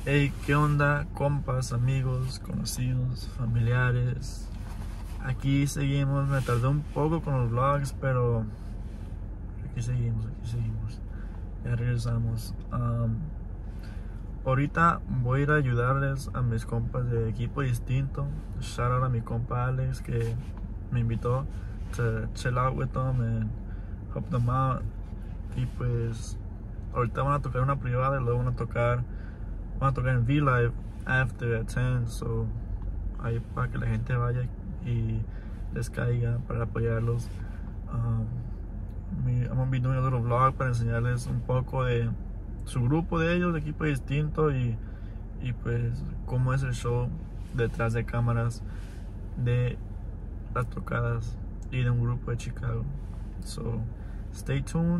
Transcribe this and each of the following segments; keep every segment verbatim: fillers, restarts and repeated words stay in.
Hey, ¿qué onda, compas, amigos, conocidos, familiares? Aquí seguimos, me tardé un poco con los vlogs, pero aquí seguimos, aquí seguimos. Ya regresamos. Um, ahorita voy a ir a ayudarles a mis compas de equipo distinto. Shout out a mi compa Alex que me invitó to chill out with them and help them out. Y pues ahorita van a tocar una privada y luego van a tocar van a tocar en V-Live after at ten, so ahí para que la gente vaya y les caiga para apoyarlos. um, me, I'm gonna be doing a little vlog para enseñarles un poco de su grupo de ellos, de equipo distinto, y, y pues cómo es el show detrás de cámaras de las tocadas y de un grupo de Chicago. So stay tuned.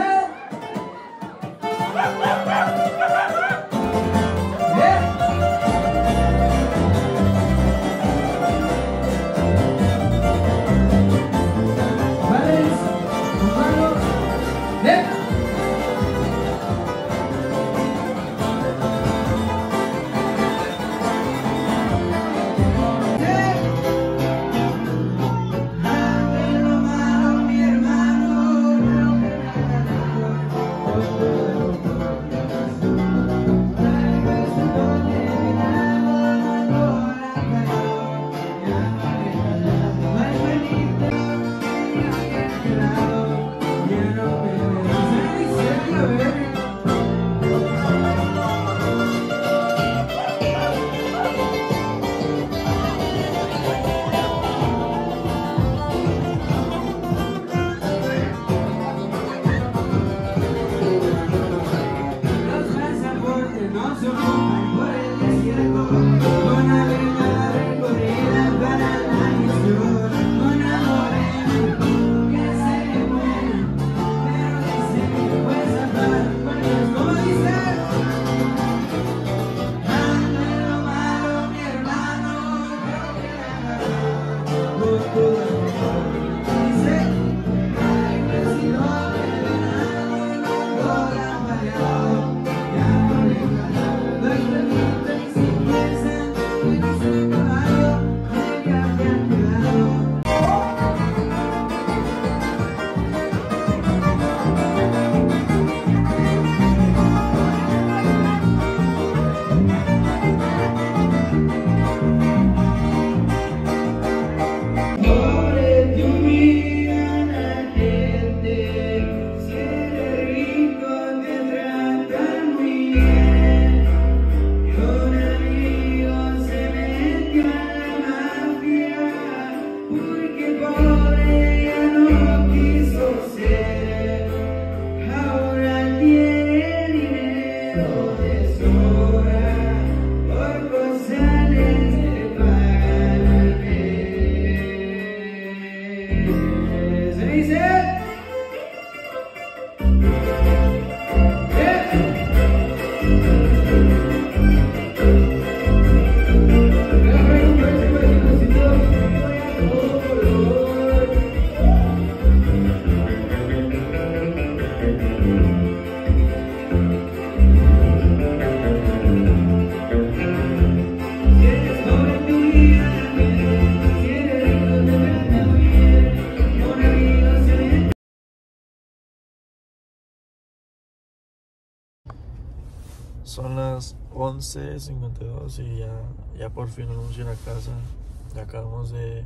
Son las once cincuenta y dos y ya, ya por fin nos vamos a ir a casa. Ya acabamos de,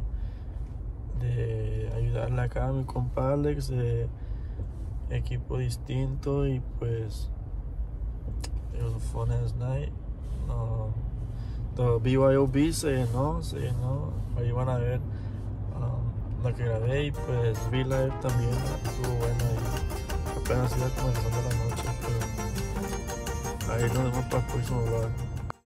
de ayudarle acá a mi compa Alex de equipo distinto, y pues it was a fun ass night. Um, the B Y O B se llenó, se llenó. Ahí van a ver um, lo que grabé, y pues V-Live también estuvo bueno y apenas iba comenzando la noche, pero ahí nos vemos para el próximo vlog.